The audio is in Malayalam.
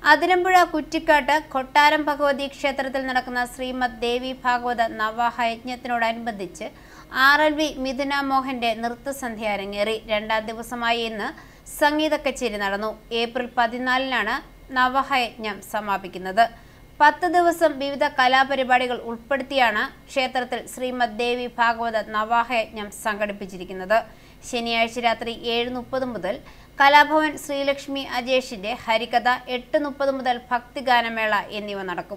അതിരമ്പുഴ കുറ്റിക്കാട്ട് കൊട്ടാരം ഭഗവതി ക്ഷേത്രത്തിൽ നടക്കുന്ന ശ്രീമദ് ദേവി ഭാഗവത നവാഹ യജ്ഞത്തിനോടനുബന്ധിച്ച് RLV മിഥുന മോഹന്റെ നൃത്തസന്ധ്യ അരങ്ങേറി. രണ്ടാം ദിവസമായി ഇന്ന് സംഗീത കച്ചേരി നടന്നു. ഏപ്രിൽ 14-നാണ് നവാഹ യജ്ഞം സമാപിക്കുന്നത്. 10 ദിവസം വിവിധ കലാപരിപാടികൾ ഉൾപ്പെടുത്തിയാണ് ക്ഷേത്രത്തിൽ ശ്രീമദ് ദേവി ഭാഗവത നവാഹ യജ്ഞം സംഘടിപ്പിച്ചിരിക്കുന്നത്. ശനിയാഴ്ച രാത്രി 7:30 മുതൽ കലാഭവൻ ശ്രീലക്ഷ്മി അജേഷിന്റെ ഹരികഥ, 8:30 മുതൽ ഭക്തിഗാനമേള എന്നിവ നടക്കും.